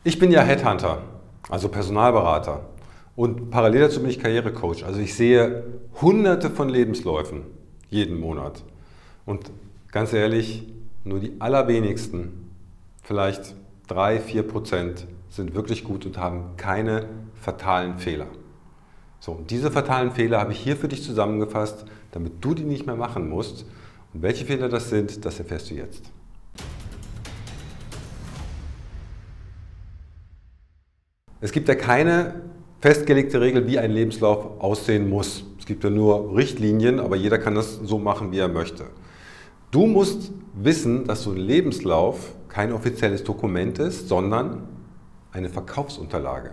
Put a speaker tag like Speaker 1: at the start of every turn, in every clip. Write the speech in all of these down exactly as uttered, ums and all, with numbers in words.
Speaker 1: Ich bin ja Headhunter, also Personalberater, und parallel dazu bin ich Karrierecoach. Also ich sehe hunderte von Lebensläufen jeden Monat und ganz ehrlich, nur die allerwenigsten, vielleicht drei, vier Prozent sind wirklich gut und haben keine fatalen Fehler. So, und diese fatalen Fehler habe ich hier für dich zusammengefasst, damit du die nicht mehr machen musst. Und welche Fehler das sind, das erfährst du jetzt. Es gibt ja keine festgelegte Regel, wie ein Lebenslauf aussehen muss. Es gibt ja nur Richtlinien, aber jeder kann das so machen, wie er möchte. Du musst wissen, dass so ein Lebenslauf kein offizielles Dokument ist, sondern eine Verkaufsunterlage.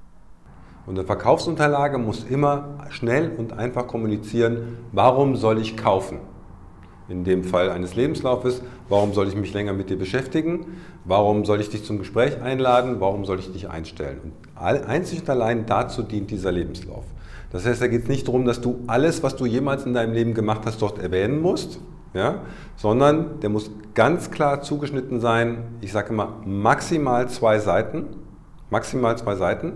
Speaker 1: Und eine Verkaufsunterlage muss immer schnell und einfach kommunizieren, warum soll ich kaufen? In dem Fall eines Lebenslaufes, warum soll ich mich länger mit dir beschäftigen? Warum soll ich dich zum Gespräch einladen? Warum soll ich dich einstellen? Und einzig und allein dazu dient dieser Lebenslauf. Das heißt, da geht es nicht darum, dass du alles, was du jemals in deinem Leben gemacht hast, dort erwähnen musst, ja? Sondern der muss ganz klar zugeschnitten sein. Ich sage immer maximal zwei Seiten, maximal zwei Seiten.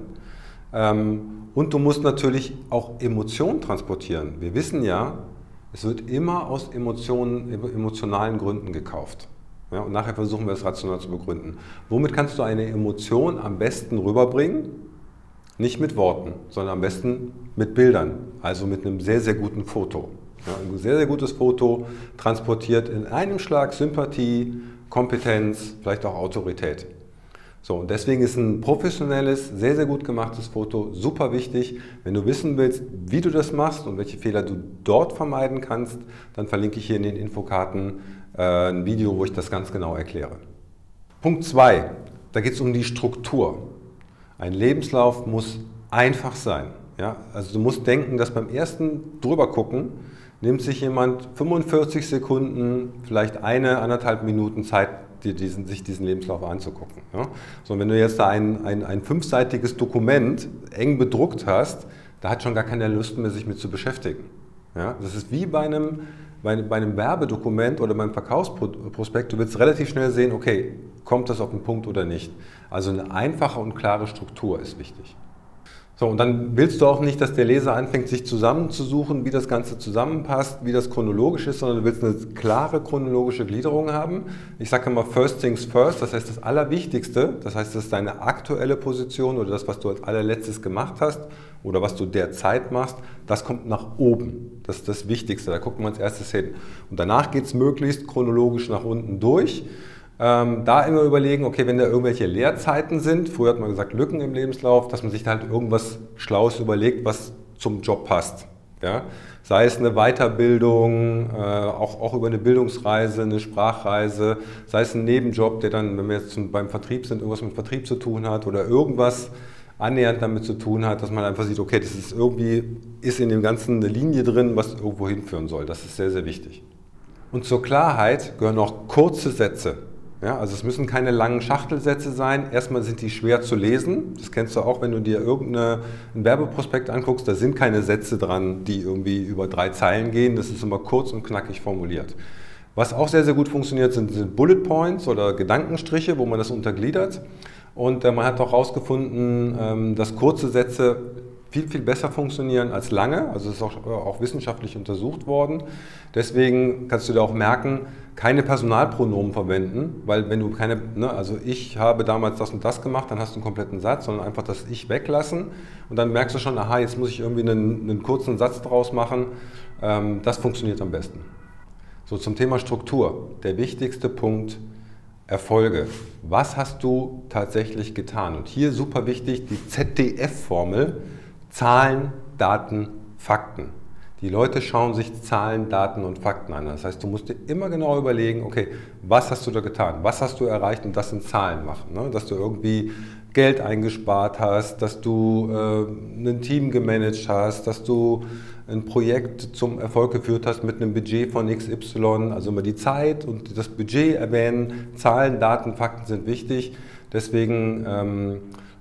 Speaker 1: Und du musst natürlich auch Emotionen transportieren. Wir wissen ja, es wird immer aus Emotionen, emotionalen Gründen gekauft. Ja, und nachher versuchen wir es rational zu begründen. Womit kannst du eine Emotion am besten rüberbringen? Nicht mit Worten, sondern am besten mit Bildern, also mit einem sehr, sehr guten Foto. Ja, ein sehr, sehr gutes Foto transportiert in einem Schlag Sympathie, Kompetenz, vielleicht auch Autorität. So, und deswegen ist ein professionelles, sehr, sehr gut gemachtes Foto super wichtig. Wenn du wissen willst, wie du das machst und welche Fehler du dort vermeiden kannst, dann verlinke ich hier in den Infokarten äh, ein Video, wo ich das ganz genau erkläre. Punkt zwei, da geht es um die Struktur. Ein Lebenslauf muss einfach sein. Ja? Also du musst denken, dass beim ersten drüber gucken, nimmt sich jemand fünfundvierzig Sekunden, vielleicht eine, anderthalb Minuten Zeit, dir diesen, sich diesen Lebenslauf anzugucken. Ja? So, wenn du jetzt da ein, ein, ein fünfseitiges Dokument eng bedruckt hast, da hat schon gar keine Lust mehr, sich mit zu beschäftigen. Ja? Das ist wie bei einem, bei, bei einem Werbedokument oder beim Verkaufsprospekt. Du willst relativ schnell sehen, okay, kommt das auf den Punkt oder nicht. Also eine einfache und klare Struktur ist wichtig. So, und dann willst du auch nicht, dass der Leser anfängt, sich zusammenzusuchen, wie das Ganze zusammenpasst, wie das chronologisch ist, sondern du willst eine klare chronologische Gliederung haben. Ich sage immer First Things First, das heißt das Allerwichtigste, das heißt, das ist deine aktuelle Position oder das, was du als allerletztes gemacht hast oder was du derzeit machst, das kommt nach oben. Das ist das Wichtigste, da gucken wir als erstes hin. Und danach geht es möglichst chronologisch nach unten durch. Ähm, da immer überlegen, okay, wenn da irgendwelche Leerzeiten sind, früher hat man gesagt Lücken im Lebenslauf, dass man sich da halt irgendwas Schlaues überlegt, was zum Job passt. Ja? Sei es eine Weiterbildung, äh, auch, auch über eine Bildungsreise, eine Sprachreise, sei es ein Nebenjob, der dann, wenn wir jetzt zum, beim Vertrieb sind, irgendwas mit Vertrieb zu tun hat oder irgendwas annähernd damit zu tun hat, dass man einfach sieht, okay, das ist irgendwie, ist in dem Ganzen eine Linie drin, was irgendwo hinführen soll. Das ist sehr, sehr wichtig. Und zur Klarheit gehören auch kurze Sätze. Ja, also es müssen keine langen Schachtelsätze sein. Erstmal sind die schwer zu lesen. Das kennst du auch, wenn du dir irgendeinen Werbeprospekt anguckst. Da sind keine Sätze dran, die irgendwie über drei Zeilen gehen. Das ist immer kurz und knackig formuliert. Was auch sehr, sehr gut funktioniert, sind, sind Bullet Points oder Gedankenstriche, wo man das untergliedert. Und äh, man hat auch herausgefunden, ähm, dass kurze Sätze viel, viel besser funktionieren als lange. Also es ist auch, auch wissenschaftlich untersucht worden. Deswegen kannst du dir auch merken, keine Personalpronomen verwenden, weil wenn du keine, ne, also ich habe damals das und das gemacht, dann hast du einen kompletten Satz, sondern einfach das Ich weglassen und dann merkst du schon, aha, jetzt muss ich irgendwie einen, einen kurzen Satz draus machen. Ähm, das funktioniert am besten. So, zum Thema Struktur. Der wichtigste Punkt: Erfolge. Was hast du tatsächlich getan? Und hier super wichtig, die Z D F-Formel: Zahlen, Daten, Fakten. Die Leute schauen sich Zahlen, Daten und Fakten an. Das heißt, du musst dir immer genau überlegen, okay, was hast du da getan? Was hast du erreicht? Und das in Zahlen machen. Ne? Dass du irgendwie Geld eingespart hast, dass du äh, ein Team gemanagt hast, dass du ein Projekt zum Erfolg geführt hast mit einem Budget von X Y. Also immer die Zeit und das Budget erwähnen. Zahlen, Daten, Fakten sind wichtig. Deswegen ähm,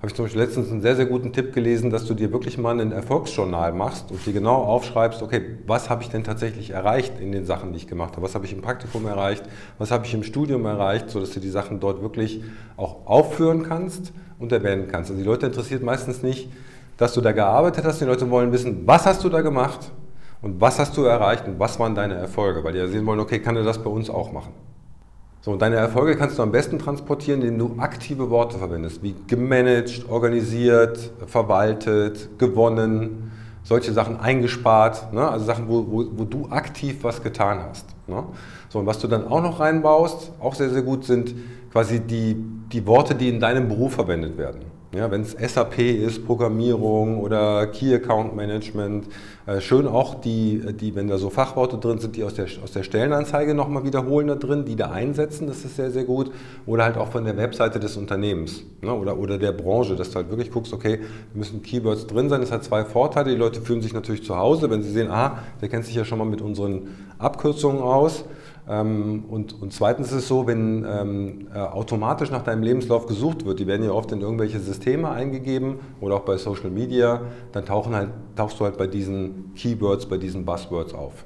Speaker 1: habe ich zum Beispiel letztens einen sehr, sehr guten Tipp gelesen, dass du dir wirklich mal ein Erfolgsjournal machst und dir genau aufschreibst, okay, was habe ich denn tatsächlich erreicht in den Sachen, die ich gemacht habe? Was habe ich im Praktikum erreicht? Was habe ich im Studium erreicht? Sodass du die Sachen dort wirklich auch aufführen kannst und erwähnen kannst. Also die Leute interessiert meistens nicht, dass du da gearbeitet hast. Die Leute wollen wissen, was hast du da gemacht und was hast du erreicht und was waren deine Erfolge? Weil die ja sehen wollen, okay, kann er das bei uns auch machen? So, und deine Erfolge kannst du am besten transportieren, indem du aktive Worte verwendest, wie gemanagt, organisiert, verwaltet, gewonnen, solche Sachen eingespart, ne? Also Sachen, wo, wo, wo du aktiv was getan hast. Ne? So, und was du dann auch noch reinbaust, auch sehr, sehr gut, sind quasi die, die Worte, die in deinem Beruf verwendet werden. Ja, wenn es S A P ist, Programmierung oder Key Account Management, äh, schön auch die, die, wenn da so Fachworte drin sind, die aus der, aus der Stellenanzeige nochmal wiederholen da drin, die da einsetzen, das ist sehr, sehr gut. Oder halt auch von der Webseite des Unternehmens, ne, oder, oder der Branche, dass du halt wirklich guckst, okay, müssen Keywords drin sein, das hat zwei Vorteile. Die Leute fühlen sich natürlich zu Hause, wenn sie sehen, ah, der kennt sich ja schon mal mit unseren Abkürzungen aus. Ähm, und, und zweitens ist es so, wenn ähm, äh, automatisch nach deinem Lebenslauf gesucht wird, die werden ja oft in irgendwelche Systeme eingegeben oder auch bei Social Media, dann tauchen halt, tauchst du halt bei diesen Keywords, bei diesen Buzzwords auf.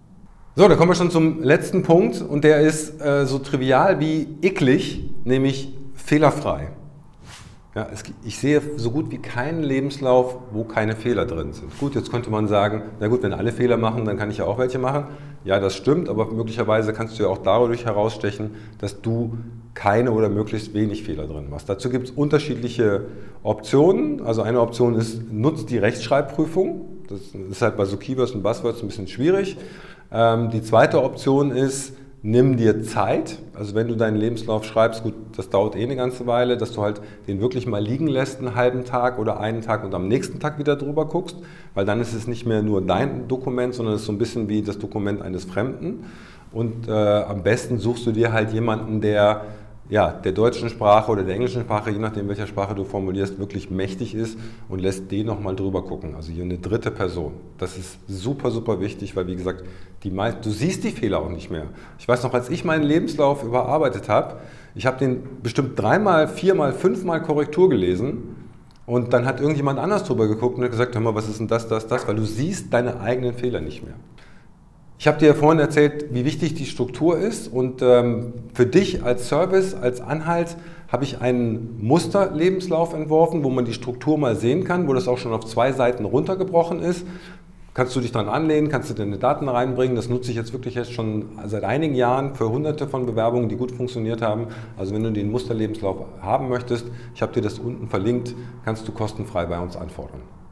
Speaker 1: So, dann kommen wir schon zum letzten Punkt und der ist äh, so trivial wie eklig, nämlich fehlerfrei. Ja, es, ich sehe so gut wie keinen Lebenslauf, wo keine Fehler drin sind. Gut, jetzt könnte man sagen, na gut, wenn alle Fehler machen, dann kann ich ja auch welche machen. Ja, das stimmt, aber möglicherweise kannst du ja auch dadurch herausstechen, dass du keine oder möglichst wenig Fehler drin machst. Dazu gibt es unterschiedliche Optionen. Also eine Option ist, nutzt die Rechtschreibprüfung. Das ist halt bei so Keywords und Buzzwords ein bisschen schwierig. Ähm, die zweite Option ist, nimm dir Zeit, also wenn du deinen Lebenslauf schreibst, gut, das dauert eh eine ganze Weile, dass du halt den wirklich mal liegen lässt, einen halben Tag oder einen Tag und am nächsten Tag wieder drüber guckst, weil dann ist es nicht mehr nur dein Dokument, sondern es ist so ein bisschen wie das Dokument eines Fremden. Und äh, am besten suchst du dir halt jemanden, der ja, der deutschen Sprache oder der englischen Sprache, je nachdem welcher Sprache du formulierst, wirklich mächtig ist und lässt den nochmal drüber gucken. Also hier eine dritte Person. Das ist super, super wichtig, weil wie gesagt, die meist, du siehst die Fehler auch nicht mehr. Ich weiß noch, als ich meinen Lebenslauf überarbeitet habe, ich habe den bestimmt dreimal, viermal, fünfmal Korrektur gelesen und dann hat irgendjemand anders drüber geguckt und hat gesagt, hör mal, was ist denn das, das, das, weil du siehst deine eigenen Fehler nicht mehr. Ich habe dir ja vorhin erzählt, wie wichtig die Struktur ist und ähm, für dich als Service, als Anhalt habe ich einen Musterlebenslauf entworfen, wo man die Struktur mal sehen kann, wo das auch schon auf zwei Seiten runtergebrochen ist. Kannst du dich daran anlehnen, kannst du deine Daten reinbringen. Das nutze ich jetzt wirklich jetzt schon seit einigen Jahren für hunderte von Bewerbungen, die gut funktioniert haben. Also wenn du den Musterlebenslauf haben möchtest, ich habe dir das unten verlinkt, kannst du kostenfrei bei uns anfordern.